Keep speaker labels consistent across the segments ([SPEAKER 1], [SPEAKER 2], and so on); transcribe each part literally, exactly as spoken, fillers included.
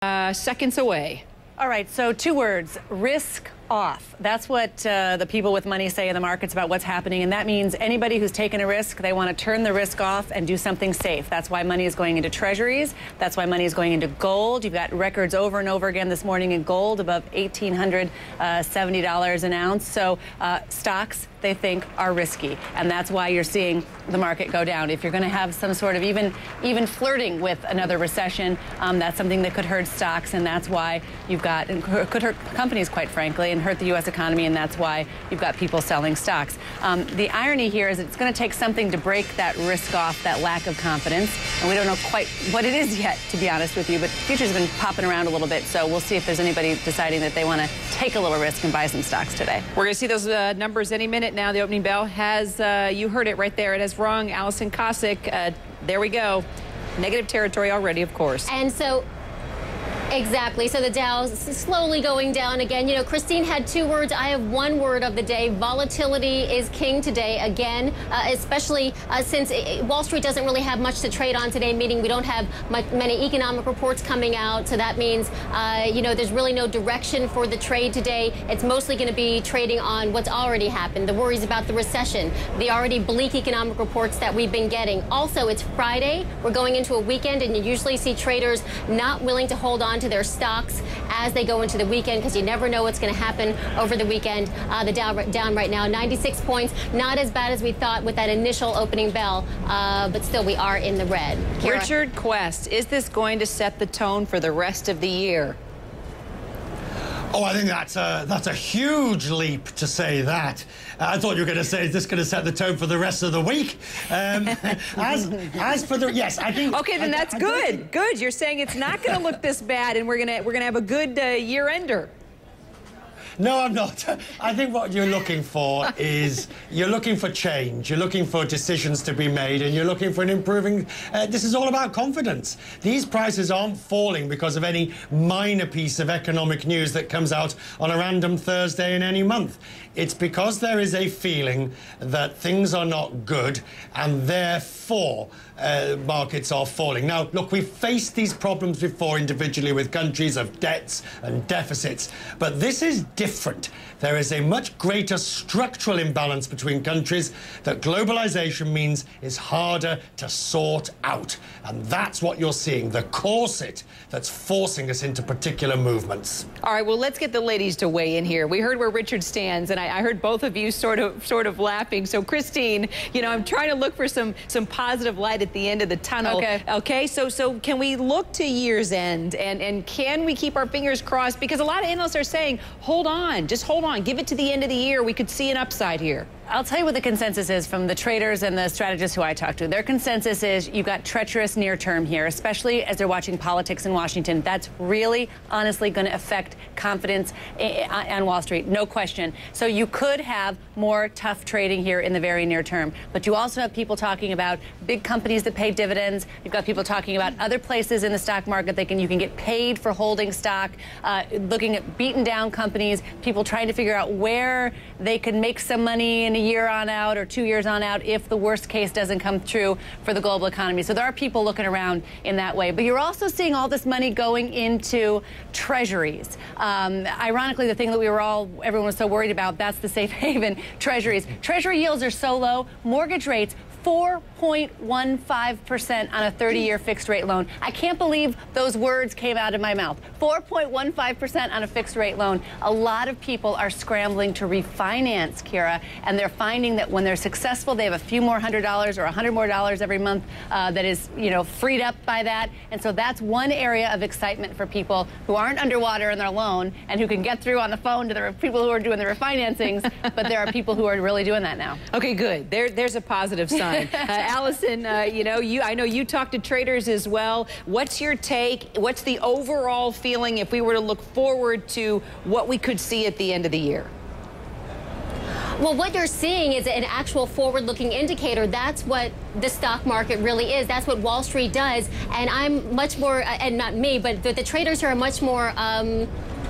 [SPEAKER 1] uh, seconds away.
[SPEAKER 2] All right, so two words, risk off. That's what uh, the people with money say in the markets about what's happening, and that means anybody who's taken a risk, they want to turn the risk off and do something safe. That's why money is going into treasuries. That's why money is going into gold. You've got records over and over again this morning in gold above one thousand eight hundred seventy dollars an ounce. So uh, stocks, they think, are risky, and that's why you're seeing the market go down. If you're going to have some sort of even even flirting with another recession, um, that's something that could hurt stocks, and that's why you've got, and could hurt companies, quite frankly, and hurt the U S economy, and that's why you've got people selling stocks. Um, the irony here is it's going to take something to break that risk off, that lack of confidence, and we don't know quite what it is yet, to be honest with you, but futures have been popping around a little bit, so we'll see if there's anybody deciding that they want to take a little risk and buy some stocks today.
[SPEAKER 1] We're going to see those uh, numbers any minute now. The opening bell has, uh, you heard it right there, it has rung. Allison Cossack, uh, there we go. Negative territory already, of course.
[SPEAKER 3] And so, exactly. So the Dow's slowly going down again. You know, Christine had two words. I have one word of the day. Volatility is king today again, uh, especially uh, since it, Wall Street doesn't really have much to trade on today, meaning we don't have much, many economic reports coming out. So that means, uh, you know, there's really no direction for the trade today. It's mostly going to be trading on what's already happened, the worries about the recession, the already bleak economic reports that we've been getting. Also, it's Friday. We're going into a weekend, and you usually see traders not willing to hold on to their stocks as they go into the weekend, because you never know what's going to happen over the weekend. Uh, the Dow down right now, ninety-six points. Not as bad as we thought with that initial opening bell, uh, but still we are in the red. Kira?
[SPEAKER 1] Richard Quest, is this going to set the tone for the rest of the year?
[SPEAKER 4] Oh, I think that's a, that's a huge leap to say that. Uh, I thought you were going to say, is this going to set the tone for the rest of the week? Um, as, as for the, yes, I think...
[SPEAKER 1] Okay, then
[SPEAKER 4] I,
[SPEAKER 1] that's
[SPEAKER 4] I, I
[SPEAKER 1] good.
[SPEAKER 4] think,
[SPEAKER 1] Good. You're saying it's not going to look this bad, and we're going to we're going to have a good uh, year-ender.
[SPEAKER 4] No, I'm not. I think what you're looking for is you're looking for change. You're looking for decisions to be made, and you're looking for an improving... Uh, this is all about confidence. These prices aren't falling because of any minor piece of economic news that comes out on a random Thursday in any month. It's because there is a feeling that things are not good, and therefore uh, markets are falling. Now, look, we've faced these problems before individually with countries of debts and deficits, but this is different. There is a much greater structural imbalance between countries that globalization means is harder to sort out. And that's what you're seeing, the corset that's forcing us into particular movements.
[SPEAKER 1] All right, well, let's get the ladies to weigh in here. We heard where Richard stands, and I, I heard both of you sort of sort of laughing. So, Christine, you know, I'm trying to look for some some positive light at the end of the tunnel.
[SPEAKER 2] Okay.
[SPEAKER 1] Okay, so so can we look to year's end, and, and can we keep our fingers crossed? Because a lot of analysts are saying, hold on, just hold on, give it to the end of the year. We could see an upside here.
[SPEAKER 2] I'll tell you what the consensus is from the traders and the strategists who I talked to. Their consensus is you've got treacherous near term here, especially as they're watching politics in Washington. That's really, honestly, going to affect confidence on Wall Street, no question. So you could have more tough trading here in the very near term. But you also have people talking about big companies that pay dividends. You've got people talking about other places in the stock market that can you can get paid for holding stock, uh, looking at beaten down companies, people trying to figure out where they can make some money in a year on out or two years on out if the worst case doesn't come true for the global economy. So there are people looking around in that way. But you're also seeing all this money going into treasuries. Um, ironically, the thing that we were all, everyone was so worried about, that's the safe haven, treasuries. Treasury yields are so low, mortgage rates four point one five percent on a thirty year fixed rate loan. I can't believe those words came out of my mouth. four point one five percent on a fixed rate loan. A lot of people are scrambling to refinance, Kira, and they're finding that when they're successful, they have a few more hundred dollars or a hundred more dollars every month uh, that is, you know, freed up by that. And so that's one area of excitement for people who aren't underwater in their loan and who can get through on the phone to the people who are doing the refinancings. But there are people who are really doing that now.
[SPEAKER 1] Okay, good. There, there's a positive sign. Uh, Allison, uh, you know, you I know you talk to traders as well. What's your take? What's the overall feeling if we were to look forward to what we could see at the end of the year?
[SPEAKER 3] Well, what you're seeing is an actual forward-looking indicator. That's what the stock market really is. That's what Wall Street does. And I'm much more, and not me, but the, the traders are much more um,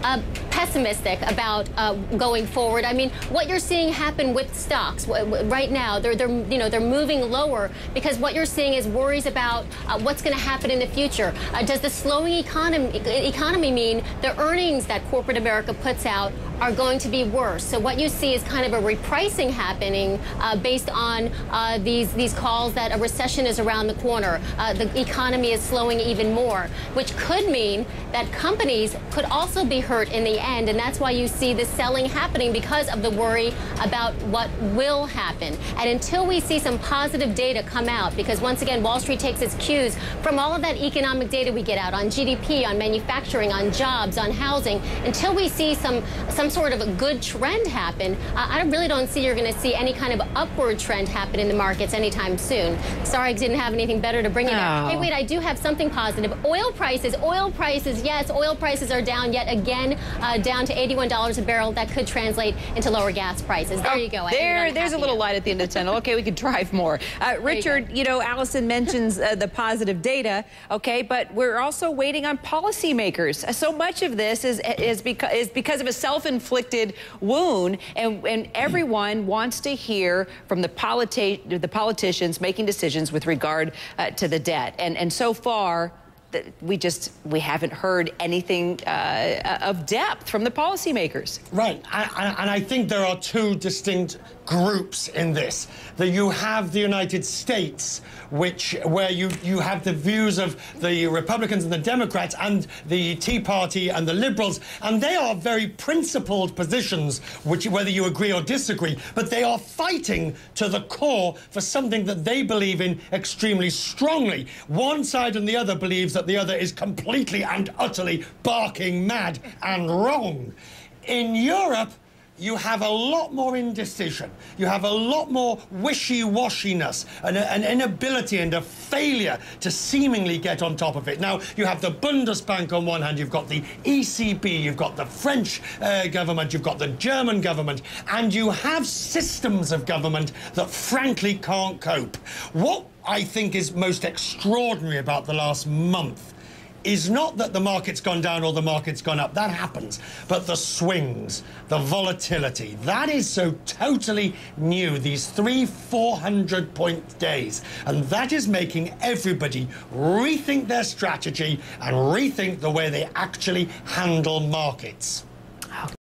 [SPEAKER 3] uh, pessimistic about uh, going forward. I mean, what you're seeing happen with stocks right now, they're, they're, you know, they're moving lower because what you're seeing is worries about uh, what's going to happen in the future. Uh, does the slowing economy, economy mean the earnings that corporate America puts out are going to be worse? So what you see is kind of a repricing happening uh, based on uh, these these calls that a recession is around the corner. Uh, the economy is slowing even more, which could mean that companies could also be hurt in the end, and that's why you see this selling happening because of the worry about what will happen. And until we see some positive data come out, because once again, Wall Street takes its cues from all of that economic data we get out on G D P, on manufacturing, on jobs, on housing, until we see some some sort of a good trend happen, uh, I really don't see you're going to see any kind of upward trend happen in the markets anytime soon. Sorry I didn't have anything better to bring you there.
[SPEAKER 1] Oh.
[SPEAKER 3] Hey, wait, I do have something positive. Oil prices, oil prices, yes, oil prices are down yet again, uh, down to eighty-one dollars a barrel. That could translate into lower gas prices. There
[SPEAKER 1] oh,
[SPEAKER 3] you go.
[SPEAKER 1] There, there's a little light at the end of the tunnel. Okay, we could drive more. Uh, Richard, you, you know, Allison mentions uh, the positive data, okay, but we're also waiting on policymakers. So much of this is, is, because, is because of a self-inflicted wound, and, and everyone wants to hear from the, politi the politicians making decisions with regard uh, to the debt. And, and so far, we just we haven't heard anything uh, of depth from the policymakers.
[SPEAKER 4] Right, I, I, and I think there are two distinct groups in this. That you have the United States, which where you you have the views of the Republicans and the Democrats and the Tea Party and the Liberals, and they are very principled positions, which whether you agree or disagree, but they are fighting to the core for something that they believe in extremely strongly. One side and the other believes that the other is completely and utterly barking mad and wrong. In Europe, you have a lot more indecision. You have a lot more wishy-washiness, and an inability and a failure to seemingly get on top of it. Now, you have the Bundesbank on one hand, you've got the E C B, you've got the French uh, government, you've got the German government, and you have systems of government that frankly can't cope. What I think is most extraordinary about the last month is not that the market's gone down or the market's gone up. That happens. But the swings, the volatility, that is so totally new, these three, four hundred point days. And that is making everybody rethink their strategy and rethink the way they actually handle markets.